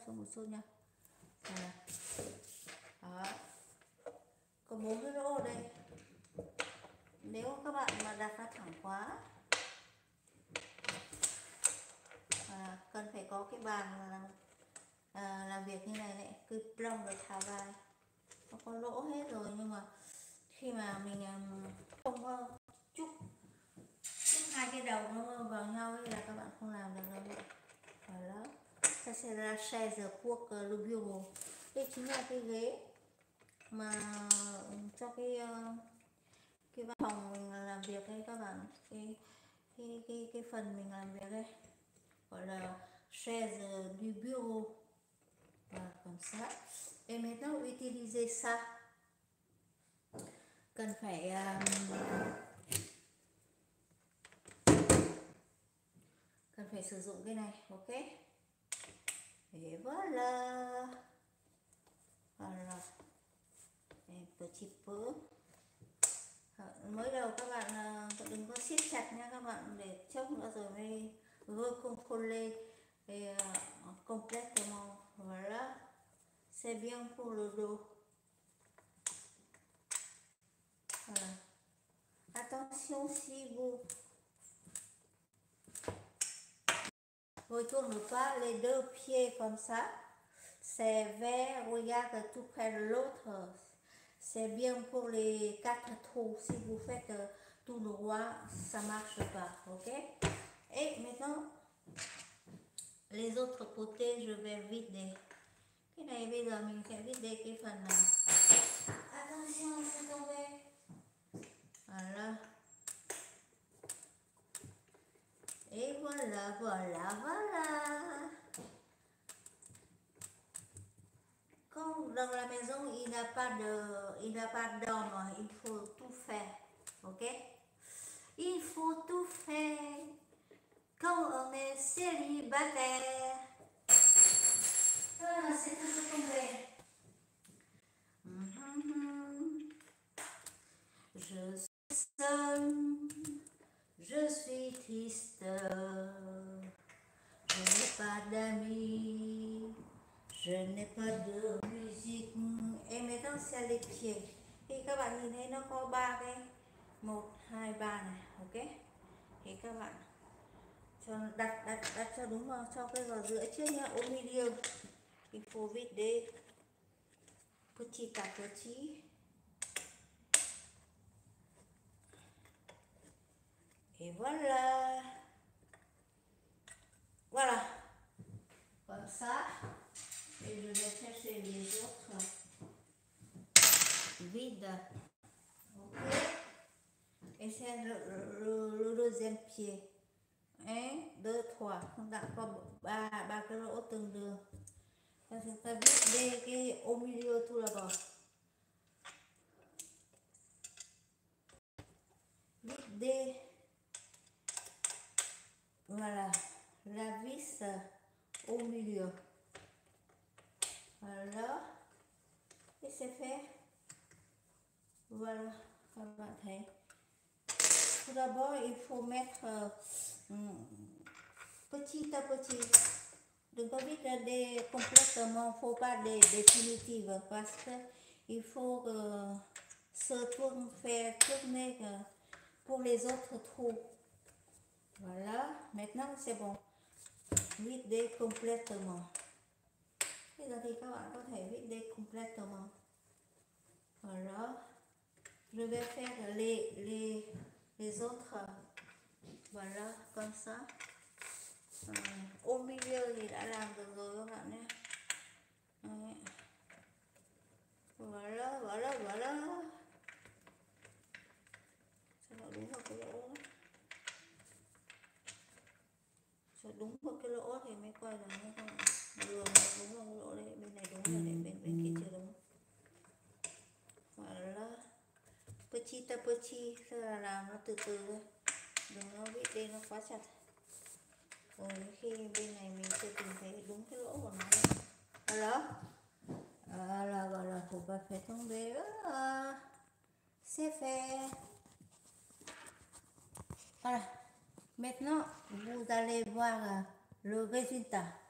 xuống một chút nha. Đó, có 4 cái lỗ ở đây. Nếu các bạn mà đặt nó thẳng quá cần phải có cái bàn làm việc như này này, cứ plong rồi thả vào. Nó có lỗ hết rồi, nhưng mà khi mà mình không có chúc hai cái đầu nó vào nhau ấy là các bạn không làm được đâu. Đó, ça c'est la chaise pour le bureau. Đây chính là cái ghế mà cho cái văn phòng mình làm việc đây các bạn, cái phần mình làm việc đây gọi là chaise du bureau. Comme ça. Et maintenant utiliser ça. Cần phải sử dụng cái này, ok. Et voilà. Voilà. Un petit peu. Mới đầu các bạn đừng có siết chặt nha các bạn, để chốc nữa rồi mới recontrôler complètement. Voilà. C'est bien pour le dos. Voilà. Attention si vous retourne pas les deux pieds comme ça, c'est vers, regarde tout près de l'autre. C'est bien pour les 4 trous. Si vous faites tout droit, ça marche pas, ok. Et maintenant, les autres côtés, je vais vider. Cái này bây giờ mình sẽ vider cái phần này. Attention, c'est tombé. Voilà. Et voilà, voilà, voilà. Quand dans la maison il n'a pas d'homme, il faut tout faire, ok? Il faut tout faire quand on est célibataire. Voilà, c'est tout tombé. Je suis seule, je suis triste, je n'ai pas d'amis, je n'ai pas de musique. Et maintenant c'est les pieds. Thì các bạn nhìn thấy nó có 3 cái, 1, 2, 3 này, ok. Thì các bạn cho đặt cho đúng vào, cho cái vào giữa trước nhá, au milieu. Il faut vider petit à petit. Et voilà. Voilà. Comme ça. Et je vais chercher les autres vides. Ok. Et c'est le deuxième pied. 1, 2, 3. Chúng ta có ba cái lỗ tương đương. Chúng ta viết cái au milieu tout là vider. Voilà, la vis au milieu. Voilà, et c'est fait. Voilà, các bạn thấy. Tout d'abord, il faut mettre petit à petit. Đừng có viết des complètement, faut pas des définitives, parce que il faut faire tourner pour les autres trous. Voilà, maintenant c'est bon. Vider complètement. Bây giờ thì các bạn có thể vider complètement. Voilà. Je vais faire les autres. Voilà, comme ça. Au milieu thì đã làm được rồi các bạn nhé. Đấy. Voilà, voilà, voilà. Cho nó đúng vào cái lỗ. Cho đúng vào cái lỗ thì mới quay được nha các bạn. Đường đúng vào cái lỗ đấy, bên này đúng rồi, bên kia chưa đúng. Voilà. Petit à petit, tức là làm nó từ từ thôi. Đừng nó bị đây nó quá chặt. Rồi khi bên này mình sẽ tìm thấy đúng cái lỗ của nó. Voilà. Voilà, faut pas faire tomber. C'est fait. Voilà. Maintenant, vous allez voir le résultat.